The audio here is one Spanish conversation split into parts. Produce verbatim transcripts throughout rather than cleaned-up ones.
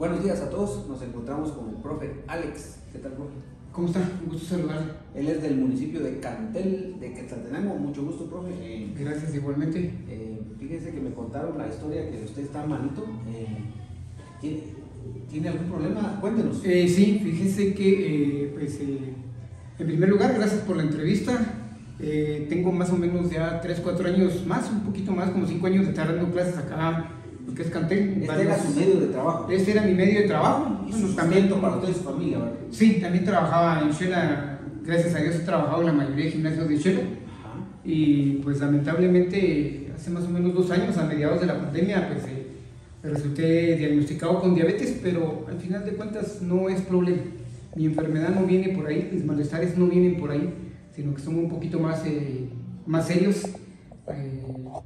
Buenos días a todos, nos encontramos con el profe Alex. ¿Qué tal, profe? ¿Cómo está? Un gusto saludarle. Él es del municipio de Cantel, de Quetzaltenango. Mucho gusto, profe. Eh, Gracias, igualmente. eh, fíjese que me contaron la historia que usted está malito. Eh, ¿tiene, ¿Tiene algún problema? Cuéntenos. Eh, sí, fíjese que, eh, pues, eh, en primer lugar, gracias por la entrevista. Eh, tengo más o menos ya tres, cuatro años más, un poquito más, como cinco años de estar dando clases acá, lo que es Cantel. Este era su medio de trabajo. Este era mi medio de trabajo. Y Bueno, su también sustento para usted y su familia, ¿verdad? Sí, también trabajaba en Xela. Gracias a Dios he trabajado en la mayoría de gimnasios de Xela. Ajá. Y pues lamentablemente hace más o menos dos años, a mediados de la pandemia, pues eh, resulté diagnosticado con diabetes, pero al final de cuentas no es problema. Mi enfermedad no viene por ahí, mis malestares no vienen por ahí, sino que son un poquito más, eh, más serios. Eh,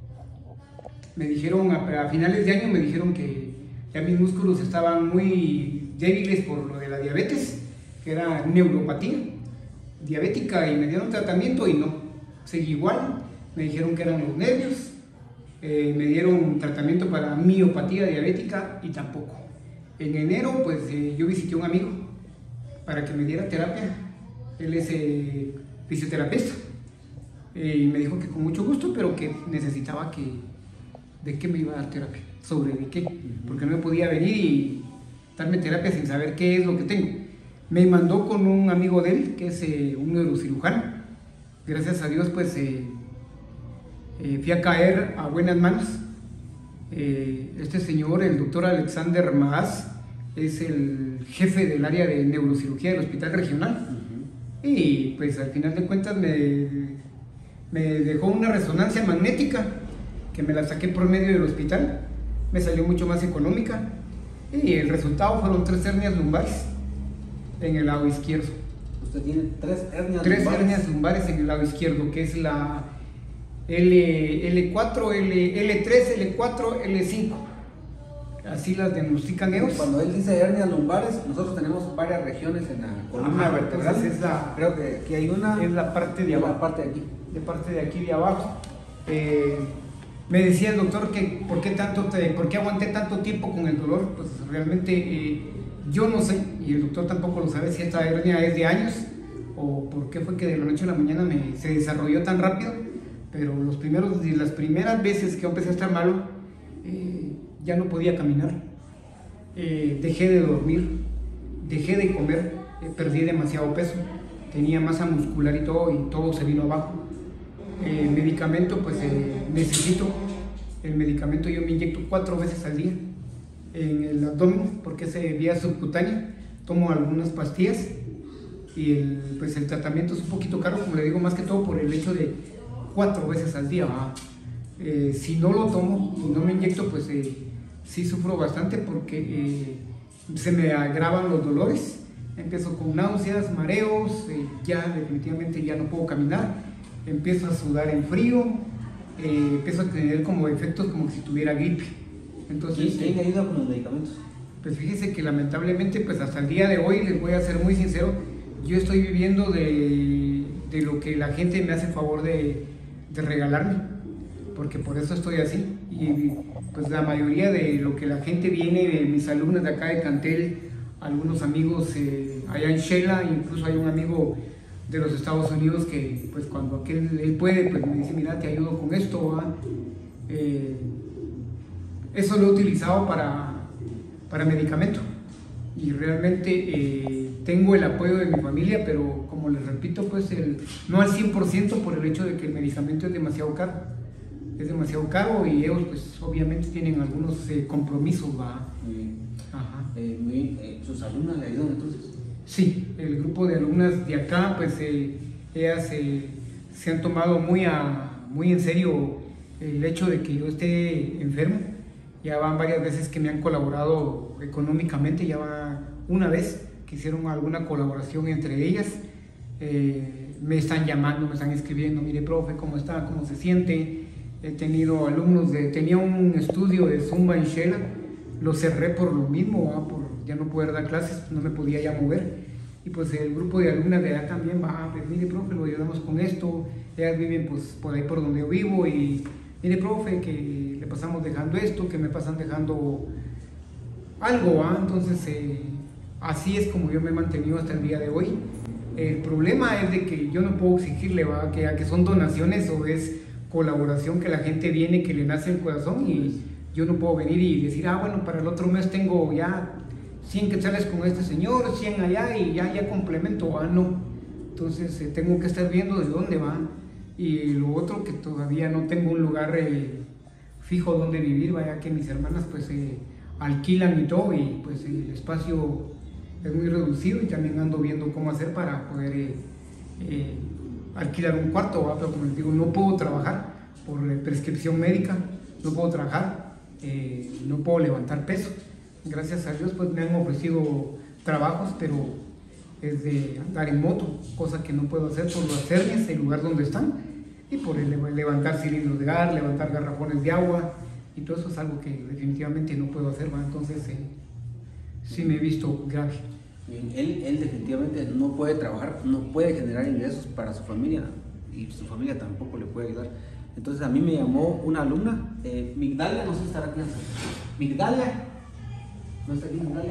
me dijeron, a, a finales de año me dijeron que ya mis músculos estaban muy débiles por lo de la diabetes, que era neuropatía diabética, y me dieron tratamiento y no, seguí igual. Me dijeron que eran los nervios, eh, me dieron tratamiento para miopatía diabética y tampoco. En enero pues eh, yo visité a un amigo para que me diera terapia. Él es eh, fisioterapeuta, eh, y me dijo que con mucho gusto, pero que necesitaba que de qué me iba a dar terapia, sobre de qué, porque no me podía venir y darme terapia sin saber qué es lo que tengo. Me mandó con un amigo de él, que es eh, un neurocirujano. Gracias a Dios, pues eh, eh, fui a caer a buenas manos. Eh, este señor, el doctor Alexander Maaz, es el jefe del área de neurocirugía del Hospital Regional. Uh-huh. Y pues al final de cuentas me, me dejó una resonancia magnética, que me la saqué por medio del hospital. Me salió mucho más económica. Y el resultado fueron tres hernias lumbares en el lado izquierdo. Usted tiene tres hernias tres lumbares. hernias lumbares en el lado izquierdo, que es la L, L4, L, L3, L4, L cinco. Así las diagnostican ellos. Cuando él dice hernias lumbares, nosotros tenemos varias regiones en la columna Ajá, vertebral. es la, Creo que aquí hay una. Es la parte de y abajo. la parte de aquí. De parte de aquí de abajo. Eh, me decía el doctor que por qué, tanto te, por qué aguanté tanto tiempo con el dolor. Pues realmente eh, yo no sé, y el doctor tampoco lo sabe, si esta hernia es de años o por qué fue que de la noche a la mañana me, se desarrolló tan rápido. Pero los primeros, las primeras veces que empecé a estar malo, eh, ya no podía caminar, eh, dejé de dormir, dejé de comer, eh, perdí demasiado peso, tenía masa muscular y todo, y todo se vino abajo. El medicamento, pues eh, necesito el medicamento, yo me inyecto cuatro veces al día en el abdomen, porque es eh, vía subcutánea. Tomo algunas pastillas y el, pues el tratamiento es un poquito caro, como le digo, más que todo por el hecho de cuatro veces al día. Eh, si no lo tomo, si no me inyecto, pues eh, sí sufro bastante, porque eh, se me agravan los dolores, empiezo con náuseas, mareos, eh, ya definitivamente ya no puedo caminar, empiezo a sudar en frío, eh, empiezo a tener como efectos como si tuviera gripe. Entonces, ¿Quién le ayuda con los medicamentos? Pues fíjese que lamentablemente, pues hasta el día de hoy, les voy a ser muy sincero, yo estoy viviendo de, de lo que la gente me hace favor de, de regalarme, porque por eso estoy así. Y pues la mayoría de lo que la gente viene, de mis alumnos de acá de Cantel, algunos amigos eh, allá en Xela, incluso hay un amigo de los Estados Unidos que pues cuando aquel él puede, pues me dice, mira, te ayudo con esto. Eh, eso lo he utilizado para, para medicamento, y realmente eh, tengo el apoyo de mi familia, pero como les repito, pues el, no al cien por ciento, por el hecho de que el medicamento es demasiado caro, es demasiado caro, y ellos pues obviamente tienen algunos eh, compromisos, ¿va? Muy bien. Ajá. Eh, muy bien. Eh, ¿Sus alumnas le ayudan entonces? Sí, el grupo de alumnas de acá, pues eh, ellas eh, se han tomado muy, a, muy en serio el hecho de que yo esté enfermo. Ya van varias veces que me han colaborado económicamente, ya va una vez que hicieron alguna colaboración entre ellas. Eh, me están llamando, me están escribiendo, mire, profe, ¿cómo está? ¿Cómo se siente? He tenido alumnos, de, tenía un estudio de Zumba en Xela, lo cerré por lo mismo, ¿va? Por ya no poder dar clases, no me podía ya mover. Y pues el grupo de alumnas de allá también va, pues mire, profe, lo ayudamos con esto. Ellas viven pues por ahí por donde yo vivo, y mire, profe, que le pasamos dejando esto, que me pasan dejando algo, ¿va? Entonces eh, así es como yo me he mantenido hasta el día de hoy. El problema es de que yo no puedo exigirle, ¿va? Que, a que son donaciones o es colaboración, que la gente viene, que le nace el corazón, y yo no puedo venir y decir, ah, bueno, para el otro mes tengo ya cien quetzales con este señor, cien allá y ya, ya complemento, ah, no. Entonces eh, tengo que estar viendo de dónde va. Y lo otro, que todavía no tengo un lugar eh, fijo donde vivir, vaya que mis hermanas pues eh, alquilan y todo, y pues el espacio es muy reducido, y también ando viendo cómo hacer para poder eh, eh, alquilar un cuarto, ¿va? Pero como les digo, no puedo trabajar por eh, prescripción médica, no puedo trabajar, eh, no puedo levantar peso. Gracias a Dios pues me han ofrecido trabajos, pero es de andar en moto, cosa que no puedo hacer por las hernias, el lugar donde están, y por el levantar cilindros de gas, levantar garrafones de agua, y todo eso es algo que definitivamente no puedo hacer, ¿va? Entonces eh, sí me he visto grave. Bien, él, él definitivamente no puede trabajar, no puede generar ingresos para su familia, y su familia tampoco le puede ayudar. Entonces a mí me llamó una alumna, eh, Migdalia, no sé si estará aquí. Migdalia, no está aquí Migdalia.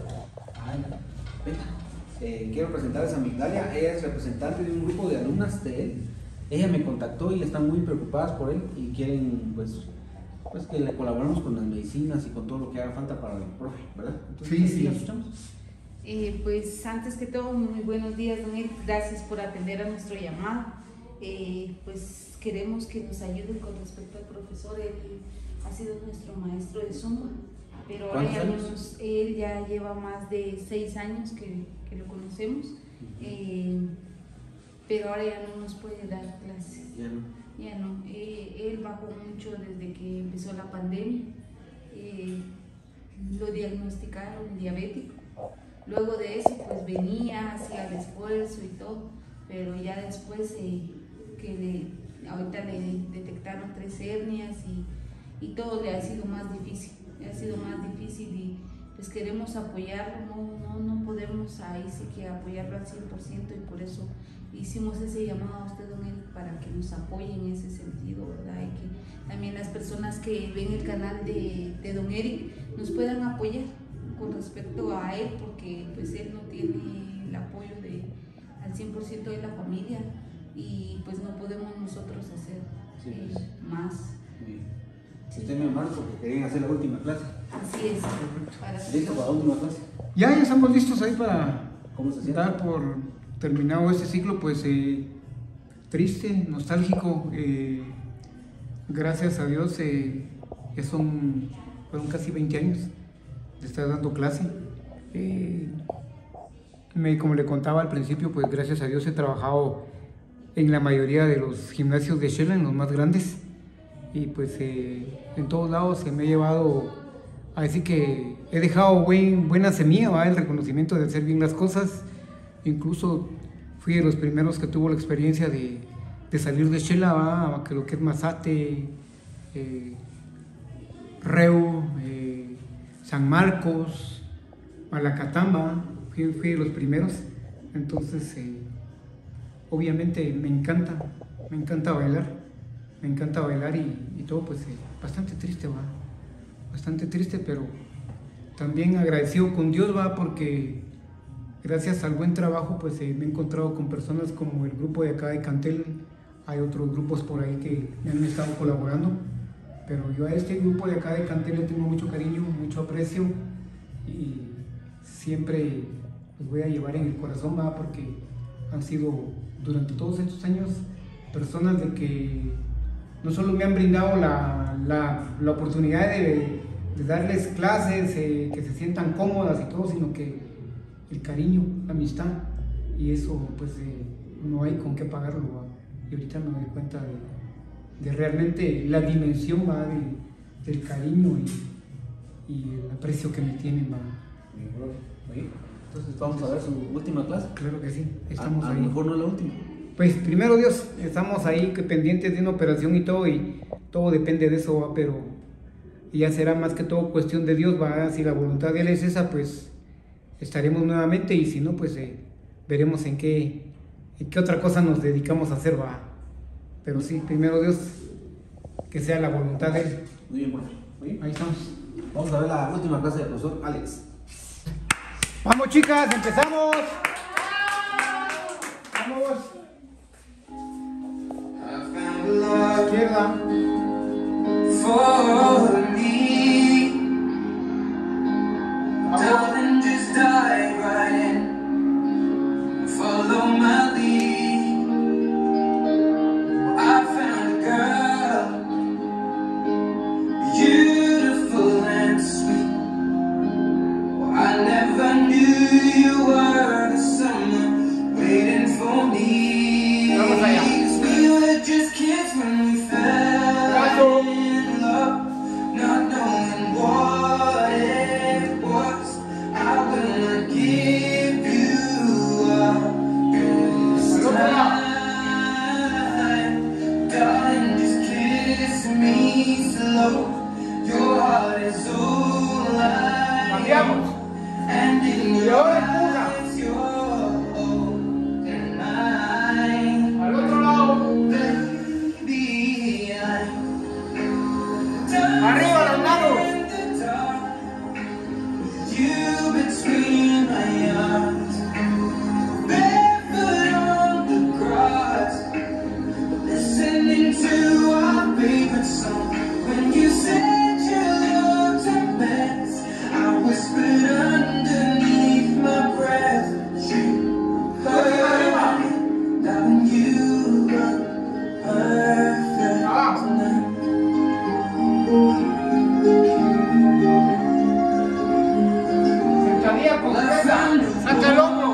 Ay, venga. Eh, quiero presentarles a Migdalia. Ella es representante de un grupo de alumnas de él. Ella me contactó y están muy preocupadas por él y quieren pues, pues que le colaboremos con las medicinas y con todo lo que haga falta para el profe, ¿verdad? Entonces, sí, sí. ¿la escuchamos? Eh, pues antes que todo, muy buenos días, don Eric. Gracias por atender a nuestro llamado. Eh, pues queremos que nos ayuden con respecto al profesor. Él ha sido nuestro maestro de Zumba, pero ahora ya nos, él ya lleva más de seis años que, que lo conocemos, eh, pero ahora ya no nos puede dar clases. Ya no. Ya no. Eh, él bajó mucho desde que empezó la pandemia. Eh, lo diagnosticaron diabético. Luego de eso, pues venía, hacía el esfuerzo y todo, pero ya después eh, que le, ahorita le detectaron tres hernias y, y todo le ha sido más difícil, le ha sido más difícil y pues queremos apoyarlo, no, no, no podemos ahí sí que apoyarlo al cien por ciento, y por eso hicimos ese llamado a usted, don Eric, para que nos apoye en ese sentido, ¿verdad? Y que también las personas que ven el canal de, de don Eric nos puedan apoyar con respecto a él, porque pues él no tiene el apoyo de, al cien por ciento de la familia, y pues no podemos nosotros hacer sí, eh, pues. más. Bien. Sí. Usted me llamaron porque querían hacer la última clase. Así es. Para ¿Listo para la última clase? Ya, ya estamos listos ahí para ¿Cómo se siente? dar por terminado este ciclo, pues eh, triste, nostálgico. Eh, gracias a Dios, eh, ya son, fueron casi veinte años de estar dando clase. Eh, me, como le contaba al principio, pues gracias a Dios he trabajado en la mayoría de los gimnasios de Xela, en los más grandes, y pues eh, en todos lados se me ha llevado a decir que he dejado buen, buena semilla, ¿va? El reconocimiento de hacer bien las cosas. Incluso fui de los primeros que tuvo la experiencia de, de salir de Xela, ¿va? Que lo que es Mazate, eh, Reu, eh, San Marcos, Malacatamba, fui, fui de los primeros. Entonces eh, obviamente me encanta, me encanta bailar, me encanta bailar y, y todo, pues eh, bastante triste, va, bastante triste, pero también agradecido con Dios, va, porque gracias al buen trabajo, pues eh, me he encontrado con personas como el grupo de acá de Cantel. Hay otros grupos por ahí que me han estado colaborando, pero yo a este grupo de acá de Cantel le tengo mucho cariño, mucho aprecio, y siempre los voy a llevar en el corazón, va, porque han sido durante todos estos años personas de que no solo me han brindado la, la, la oportunidad de, de darles clases, eh, que se sientan cómodas y todo, sino que el cariño, la amistad, y eso pues eh, no hay con qué pagarlo, ¿va? Y ahorita me doy cuenta de, de realmente la dimensión, ¿va? De, del cariño y, y el aprecio que me tienen, ¿va? Entonces vamos a ver su última clase. Claro que sí, estamos a, a ahí. A lo mejor no la última. Pues primero Dios, estamos ahí que pendientes de una operación y todo, y todo depende de eso, ¿va? Pero ya será más que todo cuestión de Dios, ¿va? Si la voluntad de Él es esa, pues estaremos nuevamente, y si no, pues eh, veremos en qué, en qué otra cosa nos dedicamos a hacer, ¿va? Pero sí, primero Dios, que sea la voluntad de Él. Muy bien, profe. Ahí estamos. Vamos a ver la última clase del profesor Alex. Vamos, chicas, empezamos. Vamos. Izquierda. For me, darling, just dive right in, follow my lead. I found a girl, beautiful and sweet. Well, I never knew you were the summer waiting for me. Vamos allá. We were just kids when we fell in love, not knowing what it was. I will not give you up this time, darling, just kiss me slow. Your heart is all I Cambiamos. and in Y your ahora empuja. eyes you're holding mine. Al otro lado. Baby, I'm Arriba las manos. in the dark, you between my arms, barefoot on the grass, listening to our favorite song. When you said you looked a mess, I whispered underneath my breath, you heard me, darling, you look perfect tonight. Sentadilla completa. Saca el hombro.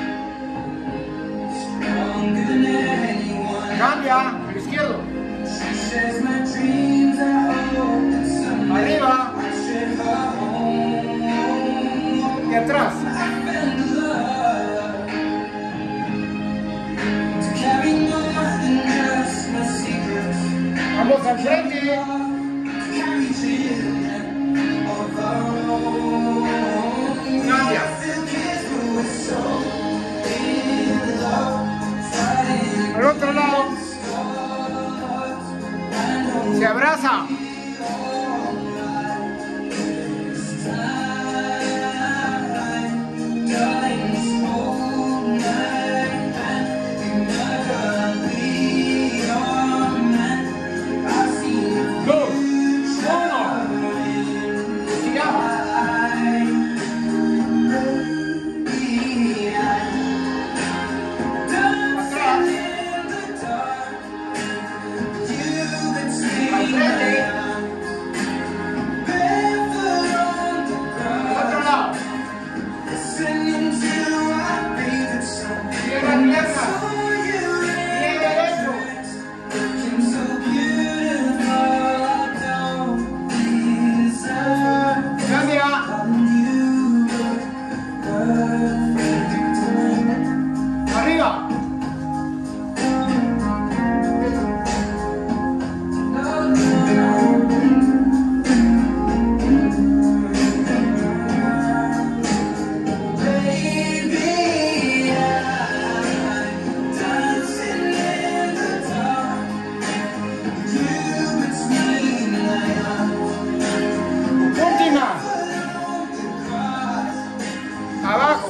Stronger than anyone. Cambia. Al izquierdo. She shares my dreams. I hope that someday Arriba. I share her home. Y atrás. I found love to carry more than just my secrets. Vamos al frente. To carry children of our own. Cambia. I feel kids who are so in love, fighting Al otro lado. stars. I know Se abraza. Dos. Uno. Sigamos. Al frente. Al otro lado. Cierra piernas. Pie derecho. Cambia. Arriba. Última. Abajo.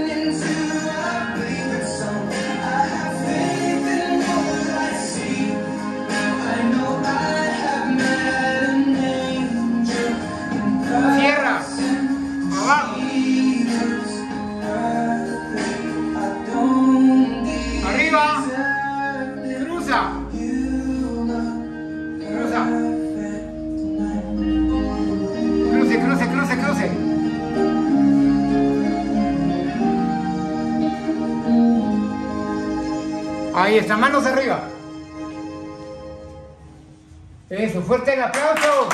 Cierra. Abajo. Arriba. Cruza. Cruza. Cruce, cruce, cruce, cruce. Ahí está, manos arriba. Eso, fuerte el aplauso.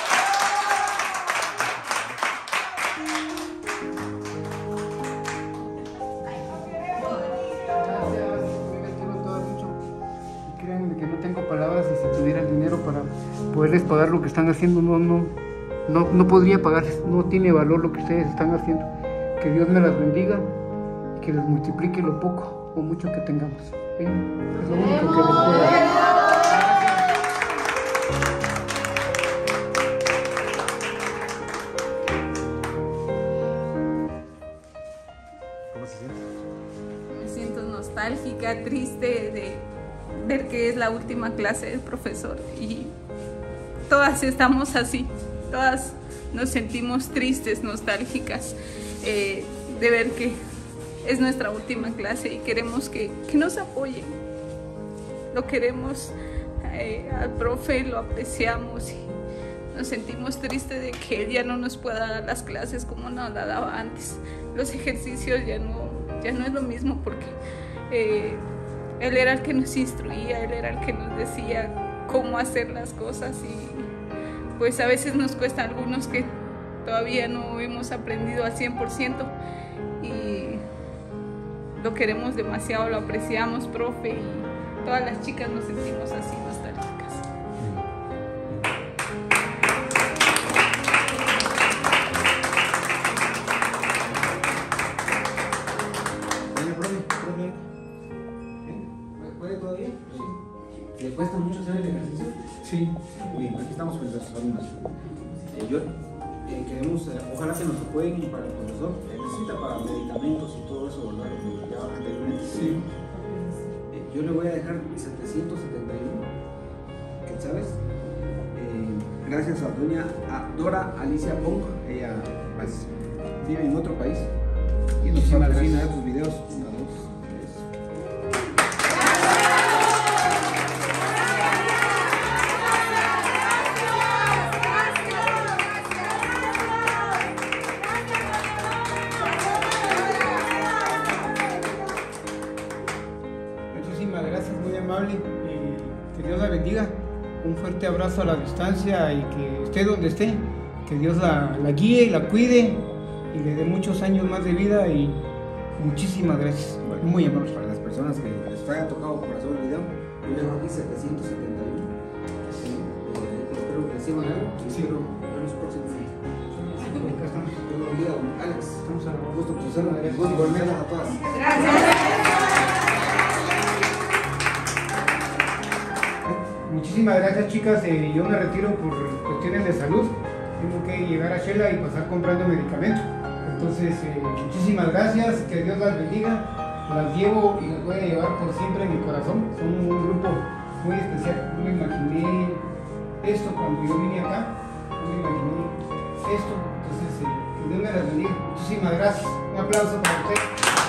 Créanme que no tengo palabras y si tuviera el dinero para poderles pagar lo que están haciendo, no, no, no, no podría pagar, no tiene valor lo que ustedes están haciendo. Que Dios me las bendiga y que les multiplique lo poco o mucho que tengamos. ¿Sí? Es lo único que les puedo dar. ya triste de ver que es la última clase del profesor y todas estamos así, todas nos sentimos tristes, nostálgicas eh, de ver que es nuestra última clase y queremos que, que nos apoyen. Lo queremos eh, al profe, lo apreciamos y nos sentimos tristes de que él ya no nos pueda dar las clases como nos la daba antes. Los ejercicios ya no, ya no es lo mismo porque eh, él era el que nos instruía, él era el que nos decía cómo hacer las cosas y pues a veces nos cuesta a algunos que todavía no hemos aprendido al cien por ciento y lo queremos demasiado, lo apreciamos, profe, y todas las chicas nos sentimos así nostálgicas. ¿Puede todavía? Sí. ¿Le cuesta mucho hacer el ejercicio? Sí. Muy bien, aquí estamos con nuestros alumnos. Eh, yo, eh, queremos, eh, ojalá que nos apoyen para el profesor. Eh, necesita para medicamentos y todo eso, ¿verdad? Lo que ya anteriormente. Sí. Eh, yo le voy a dejar setecientos setenta y uno, ¿sabes? Eh, gracias a doña a Dora Alicia Pong. Ella pues, vive en otro país y nos patrocina estos videos. Una, dos, tres. Muchísimas gracias, muy amable. Y que Dios la bendiga. Un fuerte abrazo a la distancia y que esté donde esté. Que Dios la, la guíe y la cuide y le dé muchos años más de vida. Y muchísimas gracias. Bueno, muy amable. para las personas que les haya tocado por hacer el video, yo le dejo aquí setecientos setenta y uno. Sí, eh, espero que reciban algo y Sí. espero ver los próximos videos. Acá estamos. Dios los bendiga, don Alex. Estamos a la Un gusto conocerla. Un gusto conocerla a todas. Muchísimas gracias, chicas. Eh, yo me retiro por cuestiones de salud. Tengo que llegar a Shela y pasar comprando medicamentos. Entonces, eh, muchísimas gracias. Que Dios las bendiga. Las llevo y las voy a llevar por siempre en mi corazón. Son un grupo muy especial. No me imaginé esto cuando yo vine acá. No me imaginé esto. Entonces, eh, que Dios me las bendiga. Muchísimas gracias. Un aplauso para ustedes.